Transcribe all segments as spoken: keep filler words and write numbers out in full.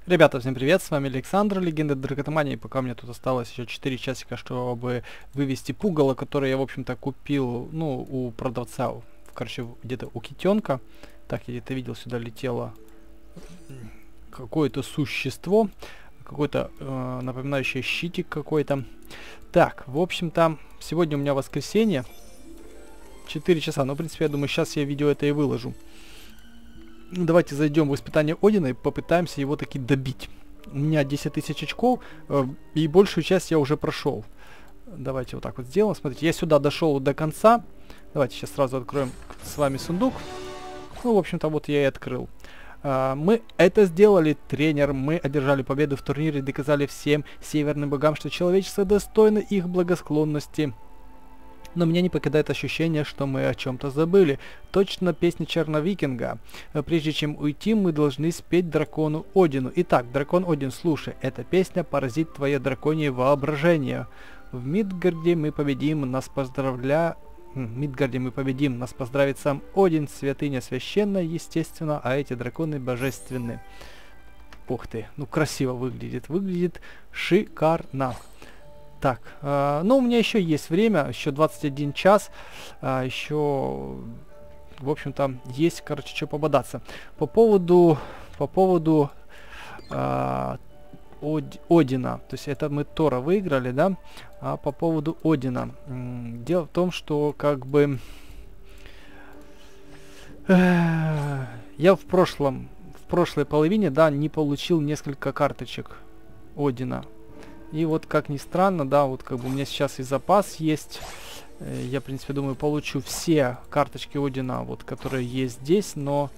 Ребята, всем привет, с вами Александр, Легенда Дракотомании. Пока у меня тут осталось еще четыре часика, чтобы вывести пугало, которое я, в общем-то, купил, ну, у продавца, короче, где-то у китенка. Так, я где-то видел, сюда летело какое-то существо, какой-то э, напоминающий щитик какой-то. Так, в общем-то, сегодня у меня воскресенье, четыре часа, но, в принципе, я думаю, сейчас я видео это и выложу. Давайте зайдем в испытание Одина и попытаемся его таки добить. У меня десять тысяч очков, э, и большую часть я уже прошел. Давайте вот так вот сделаем. Смотрите, я сюда дошел до конца. Давайте сейчас сразу откроем с вами сундук. Ну, в общем-то, вот я и открыл. Uh, мы это сделали, тренер. Мы одержали победу в турнире и доказали всем северным богам, что человечество достойно их благосклонности. Но меня не покидает ощущение, что мы о чем-то забыли. Точно песня Черновикинга. Прежде чем уйти, мы должны спеть дракону Одину. Итак, дракон Один, слушай, эта песня поразит твое драконье воображение. В Мидгарде мы победим, нас поздравля... В Мидгарде мы победим, нас поздравит сам Один, святыня священная, естественно, а эти драконы божественны. Ух ты, ну красиво выглядит, выглядит шикарно. Так, э, ну у меня еще есть время, еще двадцать один час, э, еще, в общем-то, есть, короче, что пободаться. По поводу, по поводу э, Од, Одина, то есть это мы Тора выиграли, да, а по поводу Одина. Дело в том, что как бы э, я в прошлом, в прошлой половине, да, не получил несколько карточек Одина. И вот, как ни странно, да, вот как бы у меня сейчас и запас есть. Э, я, в принципе, думаю, получу все карточки Одина, вот, которые есть здесь, но...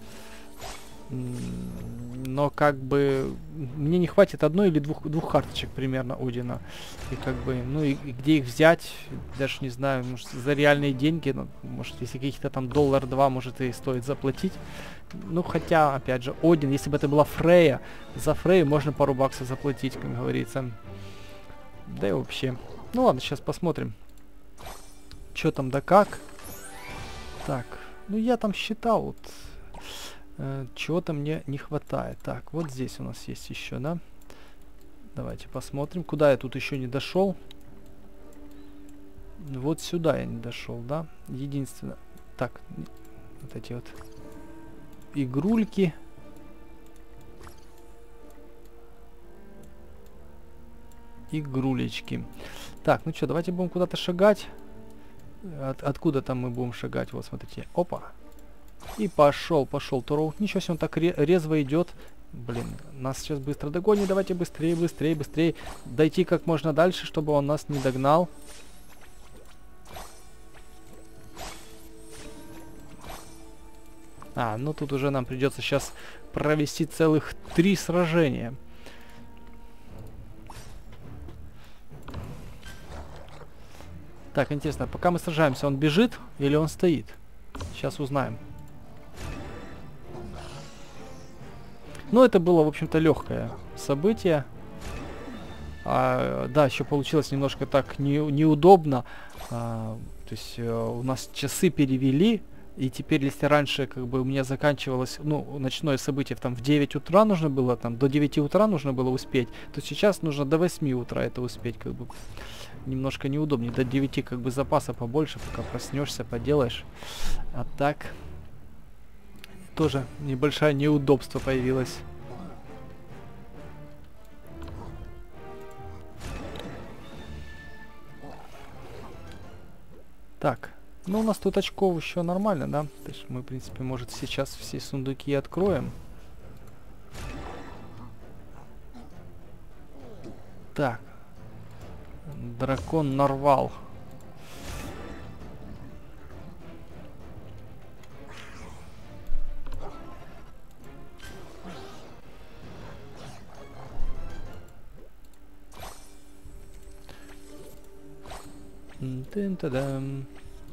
Но, как бы, мне не хватит одной или двух, двух карточек примерно Одина. И, как бы, ну, и, и где их взять, даже не знаю, может, за реальные деньги, ну, может, если каких-то там доллар-два, может, и стоит заплатить. Ну, хотя, опять же, Один, если бы это была Фрея, за Фрею можно пару баксов заплатить, как говорится. Да и вообще. Ну ладно, сейчас посмотрим. Что там да как. Так, ну я там считал, вот, э, чего-то мне не хватает. Так, вот здесь у нас есть еще, да? Давайте посмотрим, куда я тут еще не дошел. Вот сюда я не дошел, да? Единственное. Так, вот эти вот игрульки. Игрулечки. Так, ну что, давайте будем куда-то шагать. От, откуда там мы будем шагать? Вот, смотрите. Опа. И пошел, пошел Торо. Ничего себе, он так ре резво идет. Блин, нас сейчас быстро догонит. Давайте быстрее, быстрее, быстрее. Дойти как можно дальше, чтобы он нас не догнал. А, ну тут уже нам придется сейчас провести целых три сражения. Так, интересно, пока мы сражаемся, он бежит или он стоит? Сейчас узнаем. Ну, это было, в общем-то, легкое событие. А, да, еще получилось немножко так не, неудобно. А, то есть э, у нас часы перевели. И теперь, если раньше, как бы, у меня заканчивалось, ну, ночное событие там в девять утра нужно было, там, до девяти утра нужно было успеть, то сейчас нужно до восьми утра это успеть, как бы. Немножко неудобнее. До девяти как бы запаса побольше, пока проснешься, поделаешь. А так тоже небольшое неудобство появилось. Так, ну у нас тут очков еще нормально, да? То есть мы, в принципе, может, сейчас все сундуки откроем. Так. Дракон Нарвал. Тын-та-дам.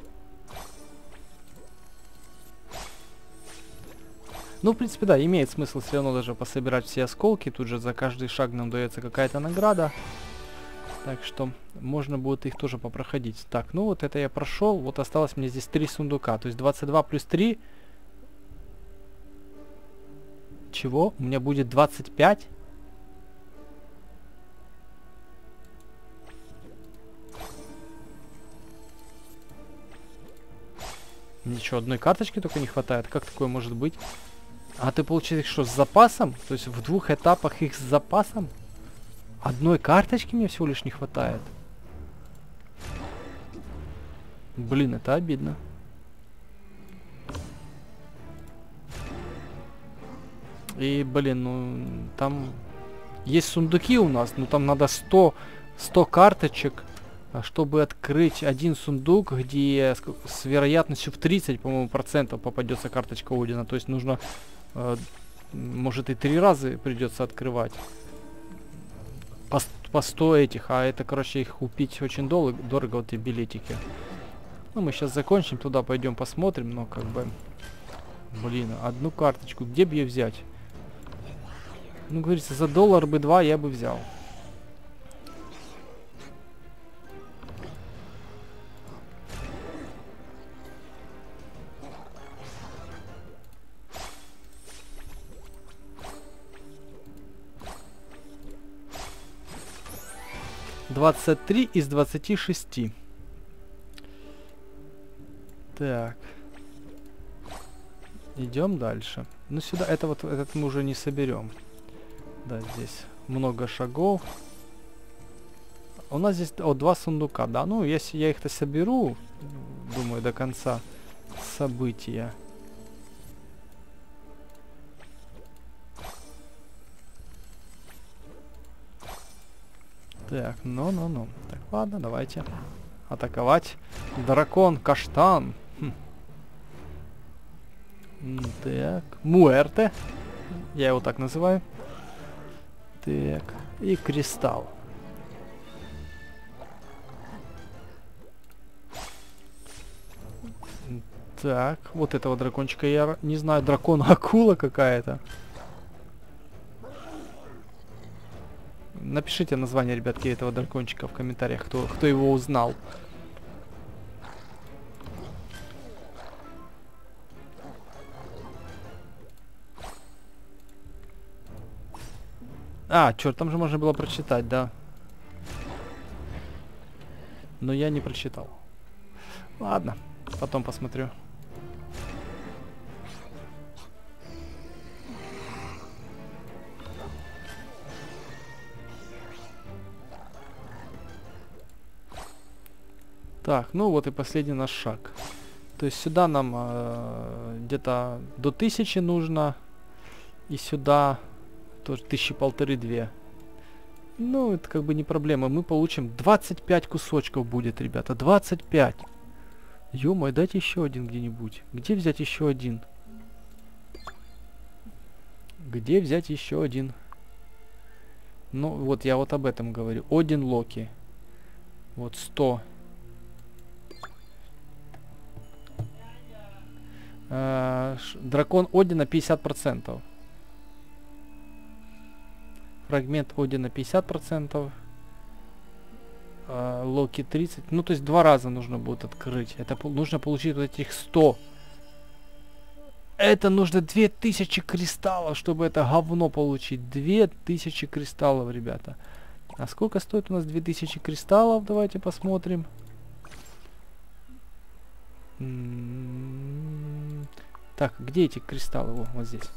Ну, в принципе, да, имеет смысл все равно даже пособирать все осколки. Тут же за каждый шаг нам дается какая-то награда. Так что можно будет их тоже попроходить. Так, ну вот это я прошел. Вот осталось мне здесь три сундука. То есть двадцать два плюс три. Чего? У меня будет двадцать пять? Ничего, одной карточки только не хватает. Как такое может быть? А ты получаешь что, с запасом? То есть в двух этапах их с запасом? Одной карточки мне всего лишь не хватает. Блин, это обидно. И, блин, ну, там есть сундуки у нас, но там надо сто, сто карточек, чтобы открыть один сундук, где с, с вероятностью в тридцать, по-моему, процентов попадется карточка Одина. То есть нужно, э, может, и три раза придется открывать. По, по сто этих, а это, короче, их купить очень дорого, дорого вот эти билетики. Ну, мы сейчас закончим, туда пойдем посмотрим, но как бы... Блин, одну карточку, где бы ее взять? Ну, говорится, за доллар бы два я бы взял. двадцать три из двадцати шести. Так. Идем дальше. Ну, сюда, это вот, этот мы уже не соберем. Да, здесь много шагов. У нас здесь, о, два сундука, да. Ну, если я их-то соберу, думаю, до конца события. Так, ну-ну-ну. Так, ладно, давайте атаковать. Дракон, каштан. Хм. Так, муэрте. Я его так называю. Так, и кристалл. Так, вот этого дракончика я не знаю, дракон-акула какая-то. Напишите название, ребятки, этого дракончика в комментариях, кто, кто его узнал. А, черт, там же можно было прочитать, да. Но я не прочитал. Ладно, потом посмотрю. Так, ну вот и последний наш шаг. То есть сюда нам э, где-то до тысячи нужно. И сюда тоже тысячи полторы-две. Ну, это как бы не проблема. Мы получим двадцать пять кусочков будет, ребята. двадцать пять. Ё-моё, дайте еще один где-нибудь. Где взять еще один? Где взять еще один? Ну, вот я вот об этом говорю. Один Локи. Вот сто. Uh, дракон Одина пятьдесят процентов. Фрагмент Одина пятьдесят процентов. Uh, Локи тридцать. Ну, то есть два раза нужно будет открыть. Это по нужно получить вот этих сто. Это нужно две тысячи кристаллов, чтобы это говно получить. две тысячи кристаллов, ребята. А сколько стоит у нас две тысячи кристаллов? Давайте посмотрим. М-м-м. Так, где эти кристаллы? О, вот здесь.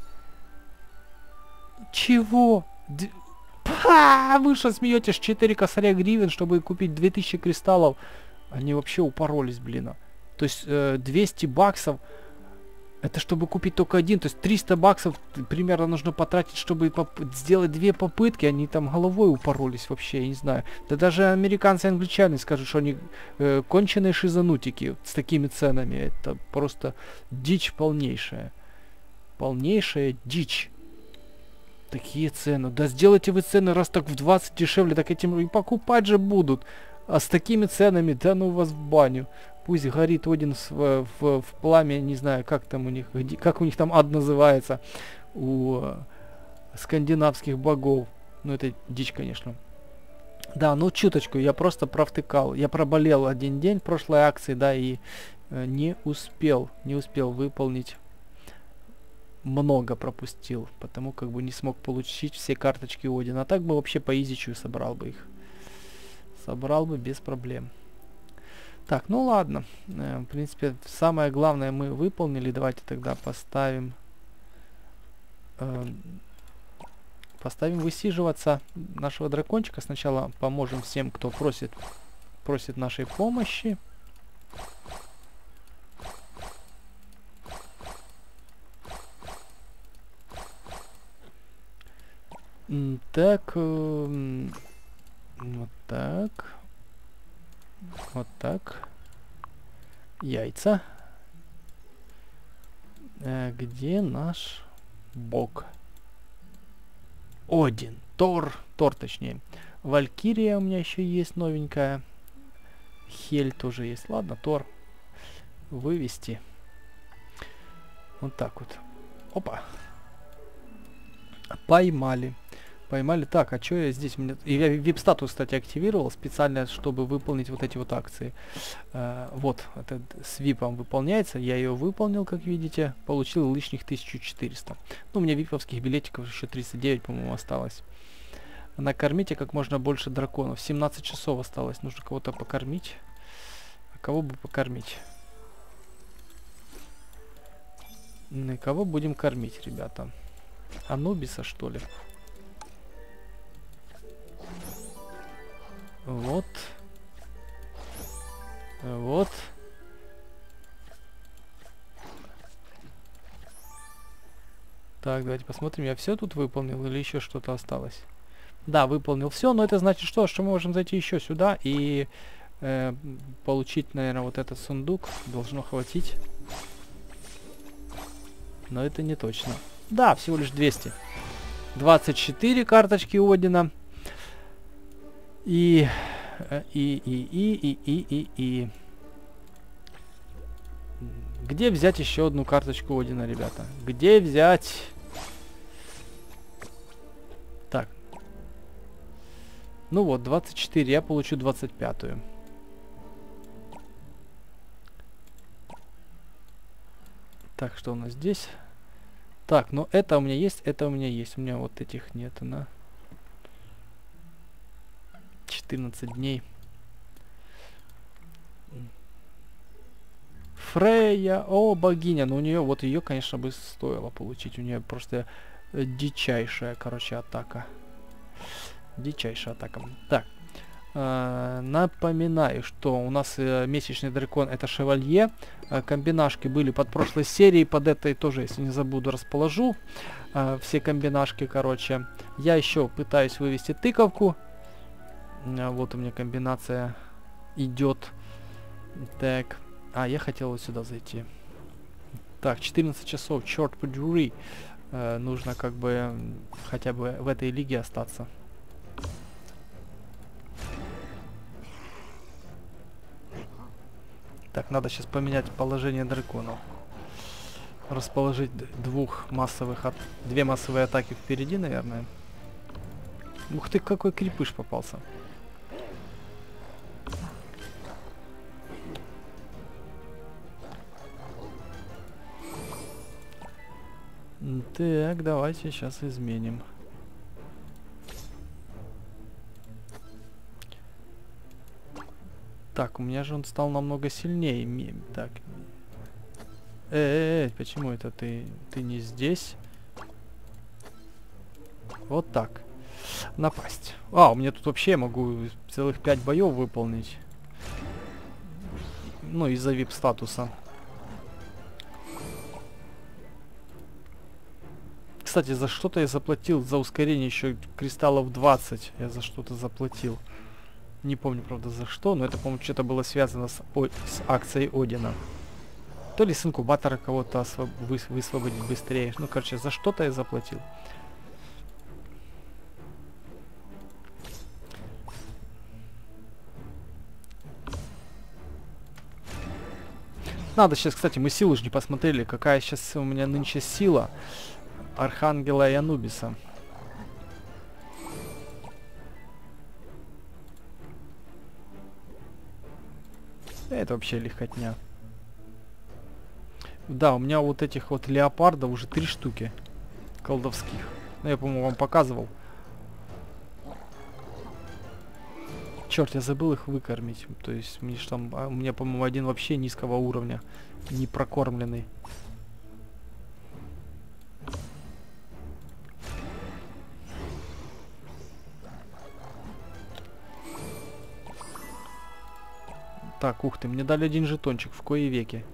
Чего? Д Па! Вы что смеетесь? четыре косаря гривен, чтобы купить две тысячи кристаллов. Они вообще упоролись, блин. То есть э, двести баксов. Это чтобы купить только один. То есть триста баксов примерно нужно потратить, чтобы сделать две попытки. Они там головой упоролись вообще, я не знаю. Да даже американцы и англичане скажут, что они э, конченые шизанутики с такими ценами. Это просто дичь полнейшая. Полнейшая дичь. Такие цены. Да сделайте вы цены раз так в двадцать дешевле, так этим и покупать же будут. А с такими ценами, да ну вас в баню. Пусть горит Один в, в, в пламя, не знаю, как там у них, где, как у них там ад называется, у э, скандинавских богов. Ну, это дичь, конечно. Да, ну, чуточку, я просто провтыкал. Я проболел один день прошлой акции, да, и э, не успел, не успел выполнить. Много пропустил, потому как бы не смог получить все карточки Одина. А так бы вообще по изичу собрал бы их. Собрал бы без проблем. Так, ну ладно. Э, в принципе, самое главное мы выполнили. Давайте тогда поставим... Э, поставим высиживаться нашего дракончика. Сначала поможем всем, кто просит, просит нашей помощи. М, Так... э, вот так. Вот так. Яйца. Э, где наш бог? Один. Тор. Тор, точнее. Валькирия у меня еще есть новенькая. Хель тоже есть. Ладно, Тор. Вывести. Вот так вот. Опа. Поймали. Поймали. Так, а что я здесь? У меня... И я вип-статус, кстати, активировал специально, чтобы выполнить вот эти вот акции. Uh, вот, это с випом выполняется. Я ее выполнил, как видите. Получил лишних тысячу четыреста. Ну, у меня виповских билетиков еще тридцать девять, по-моему, осталось. Накормите как можно больше драконов. семнадцать часов осталось. Нужно кого-то покормить. А кого бы покормить? Ну, кого будем кормить, ребята? Анубиса, что ли? Вот. Вот. Так, давайте посмотрим. Я все тут выполнил или еще что-то осталось? Да, выполнил все, но это значит что? Что мы можем зайти еще сюда и э, получить, наверное, вот этот сундук. Должно хватить. Но это не точно. Да, всего лишь двести. двадцать четыре карточки Одина. И, и, и, и, и, и, и, и. Где взять еще одну карточку Одина, ребята? Где взять? Так. Ну вот, двадцать четыре. Я получу двадцать пятую. Так, что у нас здесь? Так, ну это у меня есть, это у меня есть. У меня вот этих нет, на... четырнадцать дней. Фрейя, о, богиня. Но у нее, вот ее, конечно, бы стоило получить. У нее просто э, дичайшая, короче, атака. Дичайшая атака. Так. Э, напоминаю, что у нас э, месячный дракон это шевалье. Э, комбинашки были под прошлой серией. Под этой тоже, если не забуду, расположу. Э, все комбинашки, короче. Я еще пытаюсь вывести тыковку. Вот у меня комбинация идет. Так. А, я хотел вот сюда зайти. Так, четырнадцать часов, черт подери. Э, нужно как бы хотя бы в этой лиге остаться. Так, надо сейчас поменять положение драконов. Расположить двух массовых от... две массовые атаки впереди, наверное. Ух ты, какой крепыш попался. Так, давайте сейчас изменим. Так, у меня же он стал намного сильнее. Так. Э, -э, -э почему это ты, ты не здесь? Вот так. Напасть. А, у меня тут вообще я могу целых пять боев выполнить. Ну, из-за вип-статуса. Кстати, за что-то я заплатил, за ускорение еще кристаллов двадцать. Я за что-то заплатил. Не помню, правда, за что, но это, по-моему, что-то было связано с, о с акцией Одина. То ли с инкубатора кого-то вы высвободить быстрее. Ну, короче, за что-то я заплатил. Надо сейчас, кстати, мы силу же не посмотрели, какая сейчас у меня нынче сила Архангела и Анубиса. Это вообще легкотня. Да, у меня вот этих вот леопардов уже три штуки колдовских. Ну, я, по-моему, вам показывал. черт, я забыл их выкормить. То есть мне ж там, а у меня, по-моему, один вообще низкого уровня, не прокормленный. Так, ух ты, мне дали один жетончик, в кои веки.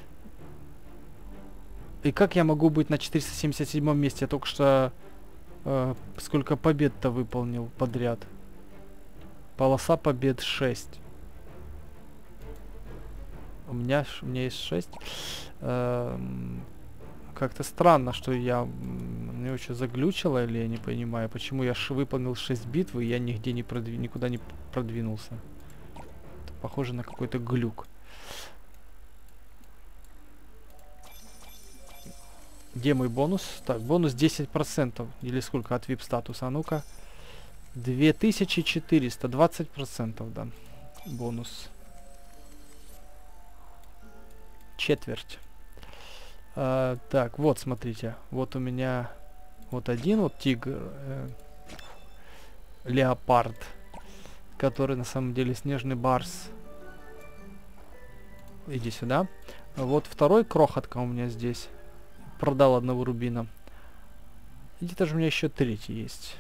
И как я могу быть на четыреста семьдесят седьмом месте? Я только что э, сколько побед-то выполнил подряд. Полоса побед шесть. У меня, у меня есть шесть. Эм, как-то странно, что я... Мне очень заглючило, или я не понимаю, почему я ш выполнил шесть битв, и я нигде не продви никуда не продвинулся. Это похоже на какой-то глюк. Где мой бонус? Так, бонус десять процентов. Или сколько от вип статуса? А ну-ка. две тысячи четыреста. двадцать процентов, да. Бонус. Четверть. А, так, вот, смотрите. Вот у меня... Вот один вот тигр. Э, леопард. Который на самом деле снежный барс. Иди сюда. Вот второй крохотка у меня здесь. Продал одного рубина. И где-то же у меня еще третий есть.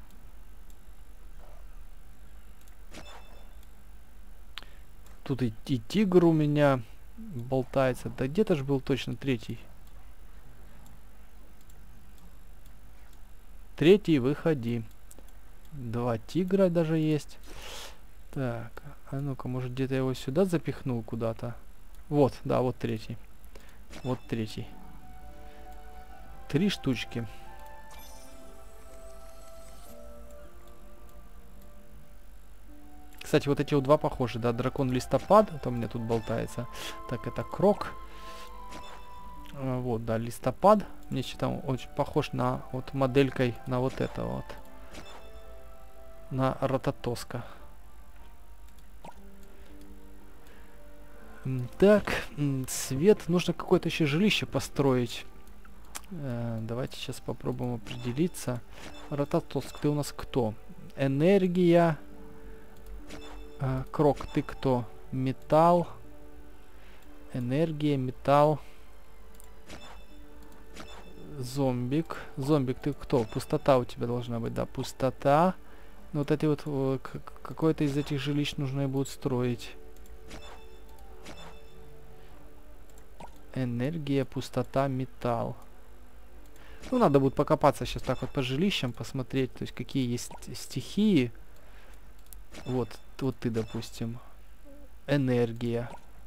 Тут и, и тигр у меня болтается. Да где-то же был точно третий. Третий, выходи. Два тигра даже есть. Так, а ну-ка, может где-то я его сюда запихнул куда-то. Вот, да, вот третий. Вот третий. Три штучки. Кстати, вот эти вот два похожи, да, дракон листопад, это у меня тут болтается. Так, это крок. А, вот, да, листопад. Мне что-то он очень похож на вот моделькой, на вот это вот. На Рататоска. Так, свет. Нужно какое-то еще жилище построить. Э, давайте сейчас попробуем определиться. Рататоск, ты у нас кто? Энергия. Э, крок, ты кто? Металл. Энергия, металл. Зомбик. Зомбик, ты кто? Пустота у тебя должна быть, да, пустота. Ну, вот эти вот, какое-то из этих жилищ нужно будет строить. Энергия, пустота, металл. Ну, надо будет покопаться сейчас так вот по жилищам, посмотреть, то есть какие есть стихии. Вот, вот ты, допустим. Энергия.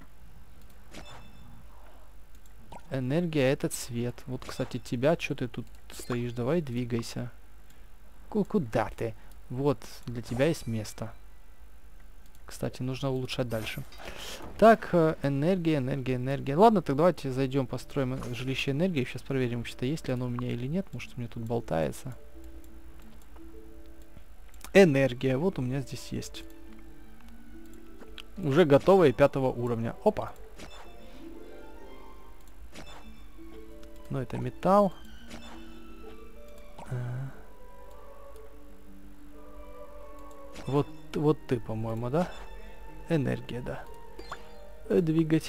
Энергия — это цвет. Вот, кстати, тебя, что ты тут стоишь? Давай двигайся. Куда ты? Вот, для тебя есть место. Кстати, нужно улучшать дальше. Так, энергия, энергия, энергия. Ладно, так давайте зайдем, построим жилище энергии. Сейчас проверим, вообще-то есть ли оно у меня или нет. Может, у меня тут болтается. Энергия. Вот у меня здесь есть. Уже готовое пятого уровня. Опа. Ну, это металл. Вот, вот ты, по-моему, да? Энергия, да. Двигать.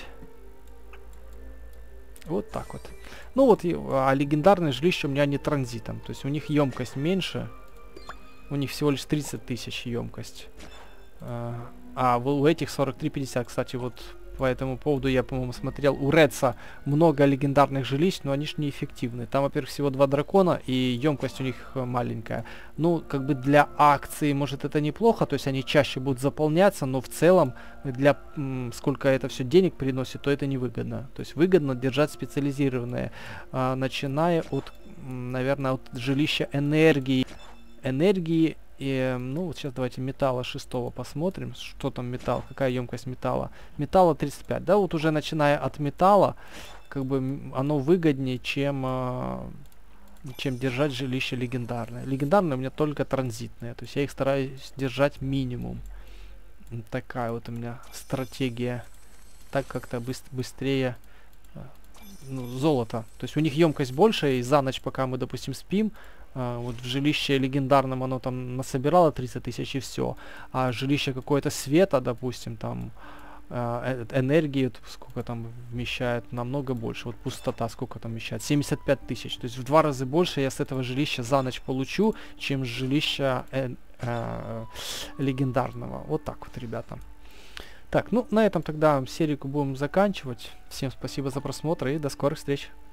Вот так вот. Ну вот, и, а легендарное жилище у меня не транзитом. То есть у них емкость меньше. У них всего лишь тридцать тысяч емкость. А, а у этих сорок три пятьдесят. Кстати, вот по этому поводу я, по-моему, смотрел. У Редса много легендарных жилищ, но они ж неэффективны. Там, во-первых, всего два дракона, и емкость у них маленькая. Ну, как бы для акции, может, это неплохо, то есть они чаще будут заполняться, но в целом, для м, сколько это все денег приносит, то это невыгодно. То есть выгодно держать специализированные, а, начиная от, наверное, от жилища энергии. Энергии. И, ну, вот сейчас давайте металла шестого посмотрим, что там металл, какая емкость металла. Металла тридцать пять, да, вот уже начиная от металла, как бы оно выгоднее, чем, э, чем держать жилище легендарное. Легендарное у меня только транзитное, то есть я их стараюсь держать минимум. Вот такая вот у меня стратегия. Так как-то быс быстрее, э, ну, золото. То есть у них емкость больше, и за ночь, пока мы, допустим, спим, А, вот в жилище легендарном оно там насобирало тридцать тысяч и все. А жилище какое-то света, допустим, там э, энергии, сколько там вмещает, намного больше. Вот пустота сколько там вмещает? семьдесят пять тысяч. То есть в два раза больше я с этого жилища за ночь получу, чем с жилища э, э, легендарного. Вот так вот, ребята. Так, ну на этом тогда серию будем заканчивать. Всем спасибо за просмотр и до скорых встреч.